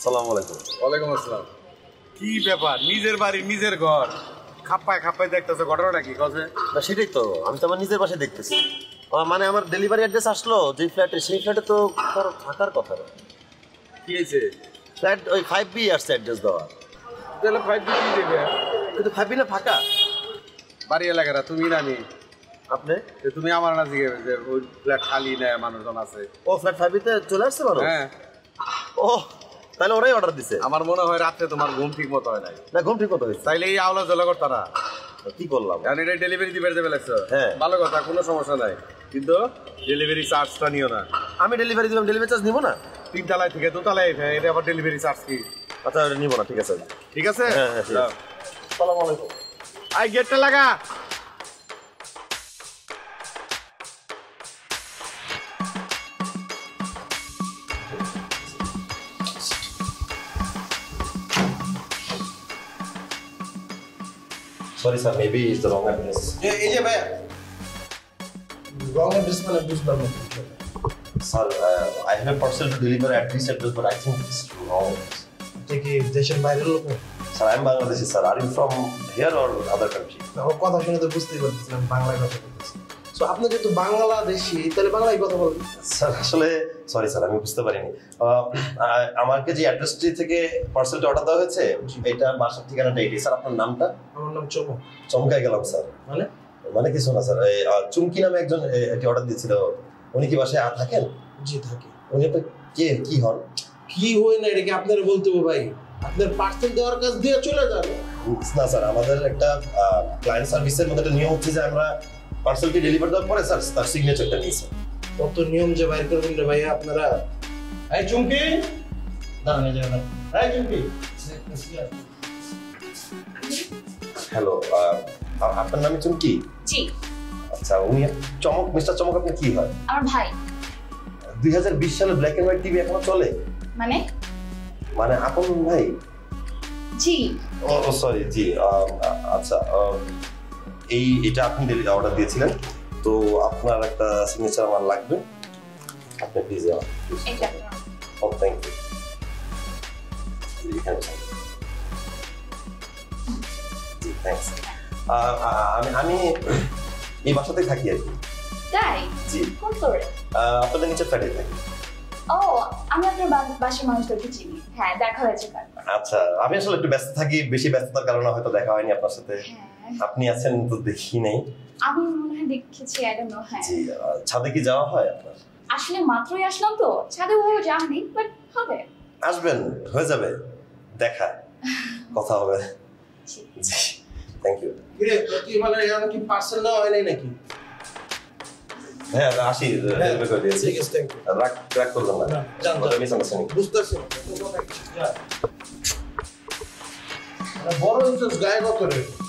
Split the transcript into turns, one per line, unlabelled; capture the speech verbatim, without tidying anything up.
আসসালামু আলাইকুম।
ওয়ালাইকুম আসসালাম। কি ব্যাপার, নিজের বাড়ি নিজের ঘর খাপ্পায় খাপ্পায় দেখতেছে, ঘটনাটা কি কছে?
না সেটাই তো, আমি তো আমার নিজের বাসায় দেখতেছি। মানে আমার ডেলিভারি অ্যাড্রেস আসলো যে ফ্ল্যাটে, সেই ফ্ল্যাটে তো কারো থাকার কথা না।
কি হয়েছে?
ফ্ল্যাট ওই ফাইভ বি আসছে অ্যাড্রেস দেওয়া।
তাহলে ফাইভ বি কি দেবে?
কিন্তু ফাইভ বি না ফাঁকা
বাড়ি এলাকাটা তুমি না আমি?
আপনি
তুমি আমার না জিজ্ঞেস যে ওই ফ্ল্যাট খালি নেয় মানুষজন আছে?
ও ফ্ল্যাট ফাইভ বিতে চলে আসছে মানুষ?
হ্যাঁ।
ও তাহলে ওরাই অর্ডার দিছে।
আমার মনে হয় রাত্রে তোমার ঘুম ঠিক মতো হয় নাই।
না ঘুম ঠিক মতো হয়েছে।
তাইলে এই আওলা জলা করতারা
কি করলাম?
কারণ এটা ডেলিভারি দিবে দেবে লাগছো।
হ্যাঁ
ভালো কথা, কোনো সমস্যা নাই, কিন্তু ডেলিভারি চার্জটা নিও না।
আমি ডেলিভারি দিলাম, ডেলিভারি চার্জ নিব না?
তিন তলায় থেকে দু তলায় এটা আবার ডেলিভারি চার্জ কি?
আচ্ছা নিব না, ঠিক আছে।
ঠিক আছে।
হ্যাঁ হ্যাঁ। আসসালামু আলাইকুম।
আই গেটটা লাগা।
Sorry sir, maybe it's the wrong address.
এই যে ভাই
wrong address মানে বুঝলাম না।
Sir, uh, I have a parcel to deliver at this address, but I think it's wrong.
এটা কি দেশের বাইরের লোক?
Sir, I'm Bangladeshi, sir. Are you from here or other country?
আমার কথা শুনে তো বুঝতেই পারতেছিলাম বাংলায় কথা বলতেছি। সো আপনি যেহেতু বাংলাদেশি, তাহলে বাংলায় কথা বলেন।
স্যার আসলে সরি স্যার, আমি বুঝতে পারিনি। আমাকে যে অ্যাড্রেসটি থেকে পার্সেলটা অর্ডার দেওয়া হয়েছে, এটা বাসার ঠিকানাটা এইটাই। স্যার আপনার নামটা?
আমার নাম চমক।
চমকাই গেলাম স্যার।
মানে
মানে কিছু না স্যার, চুমকি নামে একজন এটি অর্ডার দিয়েছিল। উনি কি বাসায় থাকেন?
জি থাকি।
উনি আপনার কে কি হন?
কি হই না, এটা কি আপনারা বলতে হবে ভাই? আপনার পার্সেল দেওয়ার কাজ দিয়ে চলে যান।
না স্যার, আমাদের একটা ক্লায়েন্ট সার্ভিসের মধ্যে একটা নিয়ম হচ্ছে যে আমরা পার্সেলটি ডেলিভার দেওয়ার পরে স্যার তার সিগনেচারটা নিই স্যার।
কত নিয়ম যে বাইর করবেন রে ভাইয়া আপনারা। এই চুমকি দাঁড়ান, এই জায়গায় এই চুমকি।
হ্যালো, আপনার নাম চুমকি?
জি।
আচ্ছা, উনি চমক, মিস্টার চমক আপনি কি হয়?
আমার ভাই।
দুই হাজার বিশ সালে ব্ল্যাক এন্ড হোয়াইট টিভি এখনো চলে?
মানে
মানে আপন ভাই?
জি।
ও সরি, জি। আচ্ছা, এই এটা আপনি অর্ডার দিয়েছিলেন, তো আপনার একটা সিগনেচার আমার লাগবে। আপনি প্লিজ
এটা
ও থ্যাংক ইউ। জি থ্যাঙ্কস। আমি আমি এই বাসাতেই থাকি আর কি।
তাই?
জি।
কোন ফ্লোরে?
আপনাদের নিচে ফ্ল্যাটে থাকি।
ও, আমি আপনার বাসার মানুষদেরকে চিনি। হ্যাঁ, দেখা হয়েছে কালকে।
আচ্ছা, আমি আসলে একটু ব্যস্ত থাকি, বেশি ব্যস্ততার কারণে হয়তো দেখা হয়নি আপনার সাথে। আপনি আছেন তো দেখি নাই।
আমি মনে হয় দেখেছি, আই ডোন্ট নো। হ্যাঁ
জি। ছাদে কি যাওয়া হয় আপনার?
আসলে মাত্রই আসলাম তো, ছাদে ওভাবে যাওয়া নেই, বাট হবে।
আসবেন, হয়ে যাবে, দেখা কথা হবে। জি থ্যাংক ইউ।
কিরে কি মানে এখানে কি পার্সেল নেওয়া হয় নাই নাকি?
হ্যাঁ আসি, ডেলিভারি করে দিয়েছি।
ঠিক আছে, থ্যাংক ইউ।
রাগ রাগ করবেন না,
জান
ওটা মিসআন্ডারস্ট্যান্ডিং।
বুঝতেছি। বড় ইনসাস গায়ে কত রে?